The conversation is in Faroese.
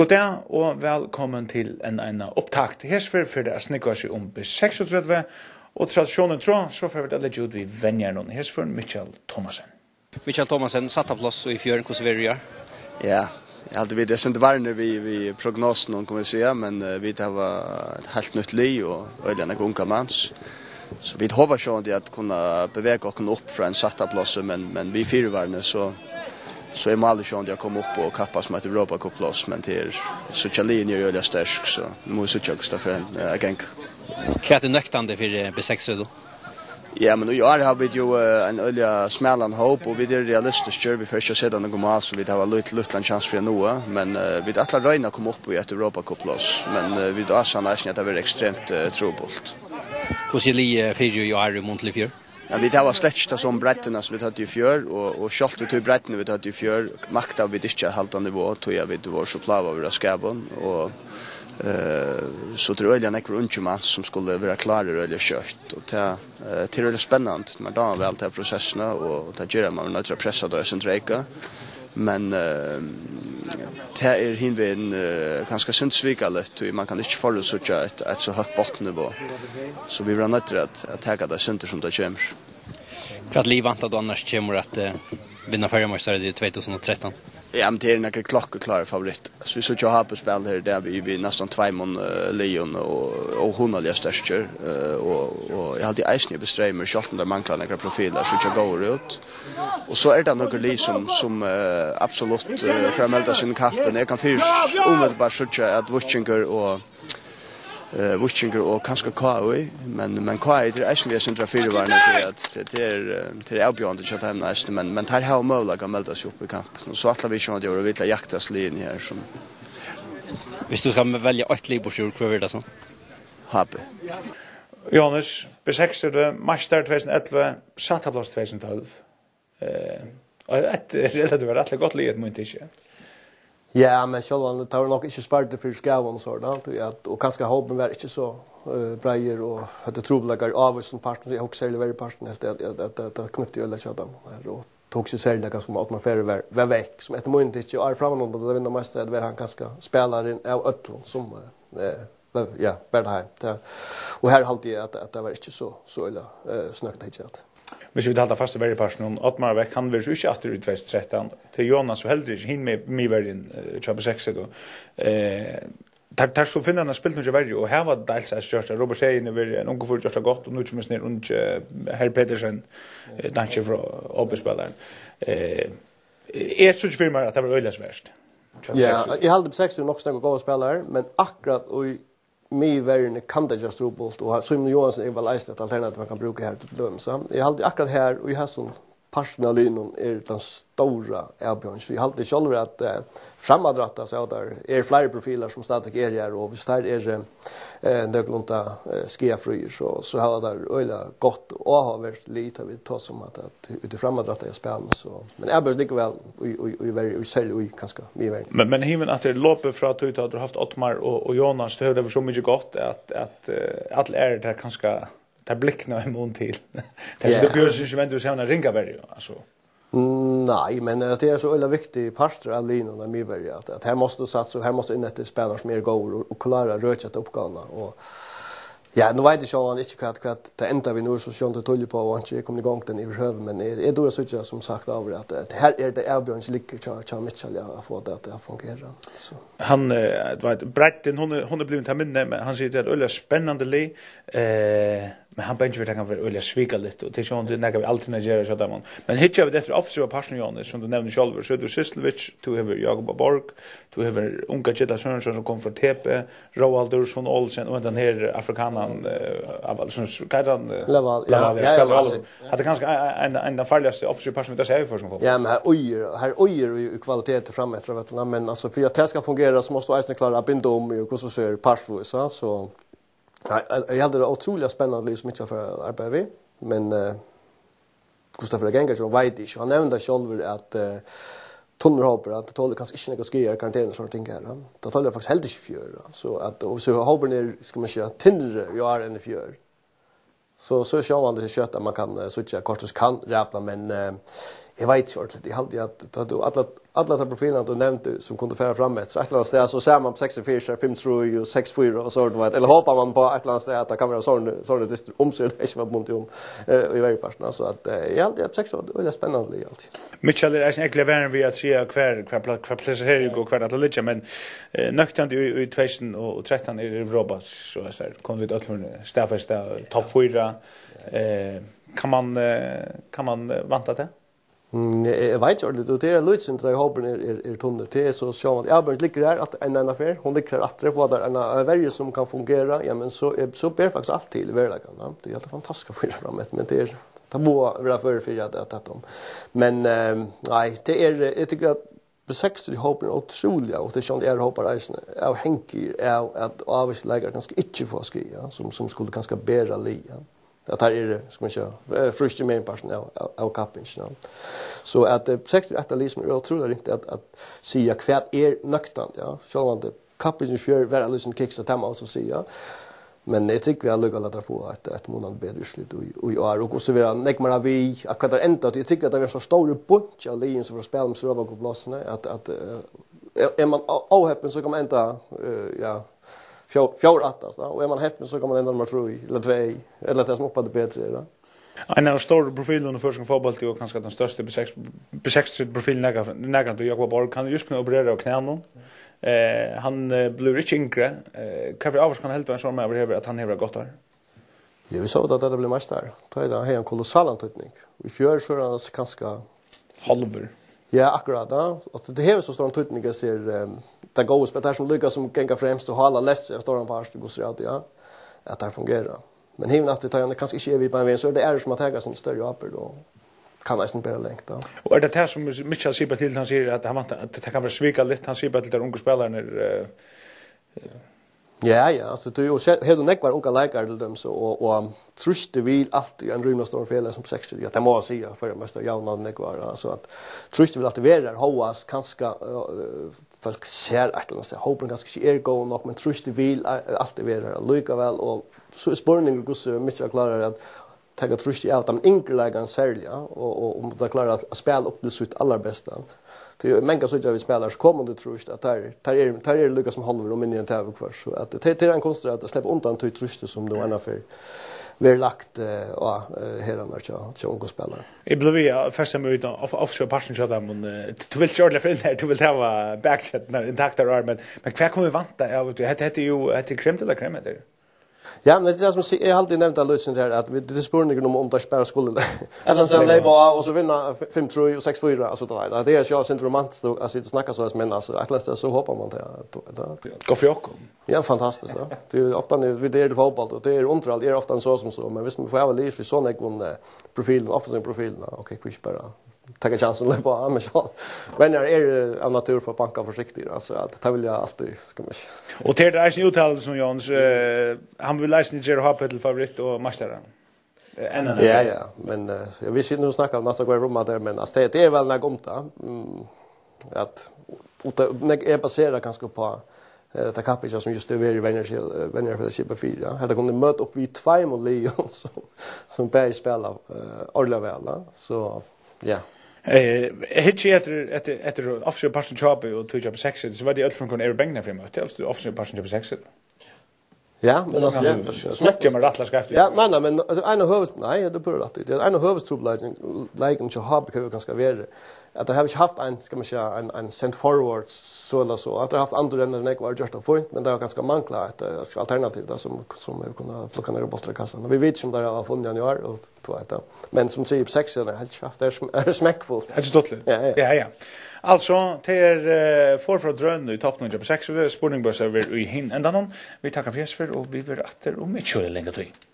God dag og velkommen til en opptakt til Hersfyr for det snikker seg om B36 og tradisjonen tråd, så får vi alle ut vi venner noen Hersfyr, Michael Thomasen. Michael Thomasen satt av plass i fjøren, hvordan vil du gjøre? Ja, jeg hadde vidt, jeg synes varne vi prognosen om, kan vi si, men vi har et helt nytt liv og øyelig en unga mans. Så vi håper sånn at kunne bevege oss opp fra en satt av plass, men vi fire varne så är målet ju att jag kommer upp och kappas med Europa Cup plus men det är så Chalini gör det starkt så måste jag också för en gäng. Vad är nöktande för B6 då? Ja, men nu har vi ju en öliga smallan hopp och vi är realistiskt kör vi först så den går så vi har lite chans för nu men vi att räna komma upp i ett Europa Cup plus men vi då så nästan att det är extremt trubbelt. Hur ser det för ju är muntlig för? Ja, vi har släckt som bretterna som vi hade i fjör och skalt vi tog brettene vi hade i fjör makta vi inte halta nivå tog jag vid vår så plava över skabon och så tror jag att det man som skulle vara klara eller kört och det är spännande man då väl till processerna och det gör man när pressa då sen dreka men det är hinven ganska syndsvika lätt man kan inte förlora så ett så högt bottennivå så vi var nöjda att ta det synder som det kommer. För att livet att annars kommer att vinna färgmästare i 2013. Ja, men det är en klockeklar favorit. Så vi såg ha på spel här där vi nästan 2 mån Leon och Honaliga störster och jag hade Eisner bestreamer skotten där man några profiler så jag går ut. Och så är det några li som absolut framhåller sin kappen. Jag kan först omedelbart så att Wutchinger och kanske KI men KI det är ju centra fyravarna till det avgörande så att nästan men här har möjlighet att melda sig upp i kamp och så att vi kör det och vill jaktas linje här som hvis du ska välja ett liv på sjur kvar det så Habe Jonas B6 det Master 2011 satt av plats 2012 ett relativt rätt gott liv mot inte. Ja, men själva tar nog inte spart för skavon så där och kanske hoppen var inte så brejer och hade trubbelagar av som partner jag också är väldigt partner att knäppte ju alla chatten och tog sig själv ganska som atmosfär var veck som ett moment inte är framåt då vinner mästare där han ganska spelar in av öppna som ja, Bergheim. Och här hållde jag att det var inte så illa snökt inte att. Hvis vi talar fast väldigt personen Ottmar Beck han vill ju inte att ut 2013 till Jonas så heldigt hin med verden Chapter 6 då tack så finna han spelat nog väldigt och här var dels att köra Robert Sein över en ungefär just gott och nu kommer snär och Herr Petersen danske från Obespelaren är så firma att det var öllas värst. Ja, jag hade B6 nog snägga goda spelare men akkurat och verden kan det just trubbelt och som Johansson är väl ett alternativ man kan bruka här till döm så jag hade akkurat här och i här som personalin är den stora erbjudanden så jag hade själv att framadratta så där flera profiler som stadigt är här och visst här är nöglunta skiafryer så har det öliga gott och har varit lite vi tar som att ut framadratta är spännande så men erbjudanden ligger väl i väldigt sälj ganska mycket men hiven att det loppar från att du har haft Ottmar och Jonas det har så mycket gott att alla är det kanske där blickna emot till. Det är det björs ju vänta så här ringa värre alltså. Nej, men det är så ölla viktig part av linan av Miberg att här måste satsa här måste in ett spelare som är goal och klara röra uppgåvorna och ja, nu vet jag inte vad det ända vi nu så sjönt att tulja på och inte kommer igång den i huvud men är då så jag som sagt över att här är det Albjörns lycka Mitchell jag får det att fungera så han vet Bretten hon blivit här minne men han säger att ölla spännande li men han bench kan vara ölla svika lite och det är så det när vi alternera så där men hittar vi det efter officer person Jonas som du nämnde själv så du Sislovic to have Jakob Borg to have unga Jetta Sörensen som kom för TP Roald från Olsen och den här afrikanen av som kallar Leval att det kanske en den farligaste officer person det säger för som ja men här ojer i kvalitet fram efter vet du men alltså för att det ska fungera så måste du klara att binda om och så ser passful så jag hade det otroligt spännande liv som inte för arbeta vi men Gustaf Regenga som vet inte han nämnde själv att tunnelhoppar att det tål kanske inte några skier karantän och sånt ting här. Det tål faktiskt helt inte fjör så att och så hoppar ner ska man köra tindre jag är en fjör. Så kör man det kött att man kan switcha kortus kan räpna men Jag vet inte ordentligt. Jag hade att alla de profilerna du nämnde som kunde föra fram ett. Så ett land där så ser man på 6-4, 5-3 och 6-4 och så det eller hoppar man på ett land där att det kan vara sån det omsökt det var bunt om i varje person så att jag hade att 6 det är spännande alltid. Mitchell är egentligen värre vi att se kvar platser här och kvar att ligga men nöktant i 2013 är det Robas så där kom vi att för Staffesta topp 4 kan man vänta det? Jag vet inte, det är Lutzen där hoppen är tunnel till så att Albert ligger där att en affär hon ligger att det var där en värje som kan fungera ja men så ber faktiskt alltid i verkligheten det är helt fantastiskt för framåt men det är tabu vara för att men nej det är jag tycker att på 60 hoppen otroliga och det som är hoppar reisen av Henki är att avslägga ganska inte få skia som skulle ganska bära lia. Att här är det, ska man säga, första med en person av kappen. Så att 61 liksom är otroligt riktigt att säga kvärt är nöktant, ja. Så att kappen för vara liksom kicks att hemma och så säga. Men jag tycker vi har lyckats att få ett månad bättre slut och så vidare. Näkmar vi att det ända att jag tycker att det är så stor bunch av lejon som får spela med så på platserna att är man avhäppen så kan man ända ja fjärde attast och är man häppen så kan man ända nummer 3 eller 2 eller det som uppade bättre då. En av stora profilerna för som fotboll och kanske den största B6 profilen nägra då Jakob Borg kan just kunna operera och knäna. Han blir rich yngre. Kan vi avs kan helt vara så med över att han har gått där. Ja, vi såg att det blev mästare. Då är det en kolossal antydning. Vi fjör så är det ganska halver. Ja, akkurat. Ja. Och det har så stor antydning att ser det går spelar som lyckas som gänga främst och hålla läst jag står han på att gå så att ja att det fungerar. Men himla att det tar kanske inte vi på en väg så det är som att ta sig en större apel då kan nästan bära längt då. Och är det här som Mitchell säger till han säger att han att det kan vara svika lite han säger till de unga spelarna Ja, alltså du har du nekvar unga läkare till dem så och truste vill alltid en rymna stor fel som 60 att det måste säga för det måste jauna nekvar alltså att truste vill alltid vara där hoas kanske folk ser att det hoppen kanske är gå nog men truste vill alltid vara där lika väl och så spårning hur så mycket klarar att ta truste ut de enkellägen sälja och då klarar att spela upp det sitt allra bästa. Det är många så vi spelar så kommer det trust att tar är Lucas som håller om in i en tävling kvar så att det är en konst att släppa undan till trust som då ända för vi lagt och här när jag unga spelare. Det blev vi första mötet offshore passion shot men du vill köra för där du vill ha backchat när intakt där men kvar kommer vi vanta det heter ju att krämt eller krämt det. Ja, men det är som jag alltid nämnt att Lutzen där att det är spårningen om de spelar skulle. Eller så lägga och så vinna 5-3 och 6-4 alltså då. Det är ju så romantiskt att sitta och snacka så men alltså att så hoppar man det. Gå för Jakob. Ja, fantastiskt då. Det är ofta vi det är fotboll och det är underhåll är ofta så men visst man får väl lite för såna ekon profilen offensiv profilen. Okej, vi bara ta chansen att på men så. Men är av natur för banka försiktigt alltså att det vill jag alltid ska man. Och till det är sin uttal som Jans han vill läsa ner och ha på till favorit och mästare. Ja, men jag vill inte nu snacka om nästa gång rummet där men alltså det är väl något att är baserat ganska på det kapitel som just är vänner för Shiba 4. Hade kunde möta upp vid 2 mot Leon som bäj spelar ordla väl så ja. Hitchi efter offshore passion job och två jobb 6 så var det allt från kon är bängna för mig till offshore passion job 6. Ja, men alltså smäcker man rattlar ska efter. Ja, men en av huvud nej, det borde rätt. Det är en av huvudproblemen lägen till har kan ganska vara att det har inte haft en ska man säga en sent forward så eller så att det har haft andra än den var just a point men det har ganska mankla ett alternativ där som vi kunna plocka ner bollar i kassan. Vi vet som där har funnit i år och två ett. Men som säger 6 är helt schaft är smäckfullt. Det är stottligt. Ja. Alltså till för drön i topp nummer 6 spårning bör server i hin ända någon. Vi tackar för och vi vill åter om mycket längre tid.